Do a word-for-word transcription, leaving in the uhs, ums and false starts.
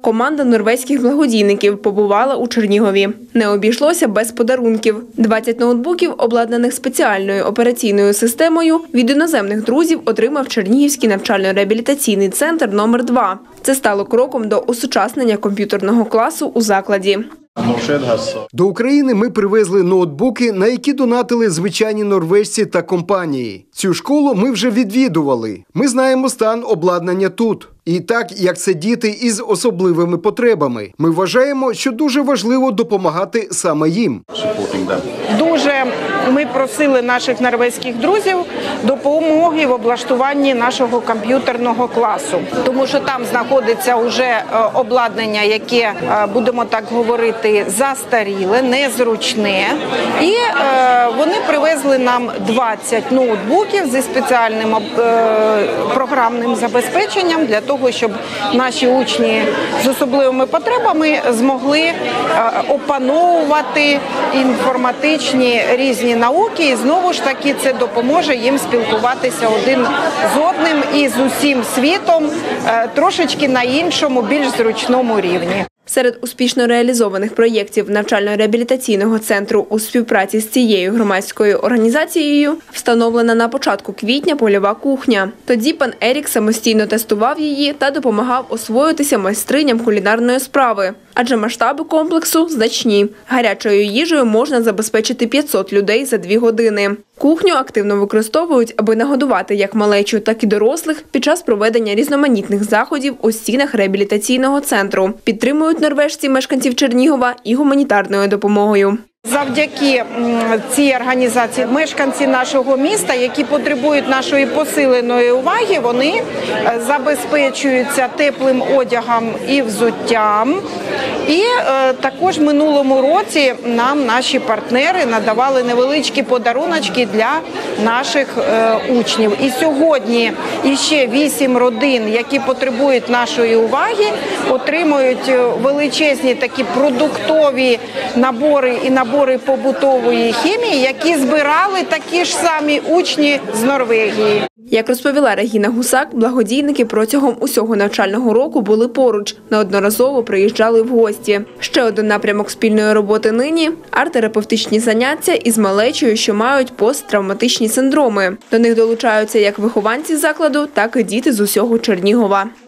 Команда норвезьких благодійників побувала у Чернігові. Не обійшлося без подарунків. двадцять ноутбуків, обладнаних спеціальною операційною системою, від іноземних друзів отримав Чернігівський навчально-реабілітаційний центр номер два. Це стало кроком до осучаснення комп'ютерного класу у закладі. До України ми привезли ноутбуки, на які донатили звичайні норвежці та компанії. Цю школу ми вже відвідували. Ми знаємо стан обладнання тут. І так, як це діти із особливими потребами. Ми вважаємо, що дуже важливо допомагати саме їм. Дуже ми просили наших норвезьких друзів допомоги в облаштуванні нашого комп'ютерного класу. Тому що там знаходиться вже обладнання, яке, будемо так говорити, застаріле, незручне. І вони привезли нам двадцять ноутбуків зі спеціальним програмним забезпеченням для того, щоб наші учні з особливими потребами змогли опановувати інформатичні різні науки. І знову ж таки це допоможе їм спілкуватися один з одним і з усім світом трошечки на іншому, більш зручному рівні. Серед успішно реалізованих проєктів навчально-реабілітаційного центру у співпраці з цією громадською організацією встановлена на початку квітня польова кухня. Тоді пан Ерік самостійно тестував її та допомагав освоїтися майстриням кулінарної справи. Адже масштаби комплексу значні. Гарячою їжею можна забезпечити п'ятсот людей за дві години. Кухню активно використовують, аби нагодувати як малечу, так і дорослих під час проведення різноманітних заходів у стінах реабілітаційного центру. Підтримують норвежці мешканців Чернігова і гуманітарною допомогою. Завдяки цій організації мешканці нашого міста, які потребують нашої посиленої уваги, вони забезпечуються теплим одягом і взуттям. І е, також в минулому році нам наші партнери надавали невеличкі подаруночки для наших е, учнів. І сьогодні іще вісім родин, які потребують нашої уваги, отримують величезні такі продуктові набори і набори побутової хімії, які збирали такі ж самі учні з Норвегії. Як розповіла Регіна Гусак, благодійники протягом усього навчального року були поруч, неодноразово приїжджали в гості. Ще один напрямок спільної роботи нині – арт-терапевтичні заняття із малечою, що мають посттравматичні синдроми. До них долучаються як вихованці закладу, так і діти з усього Чернігова.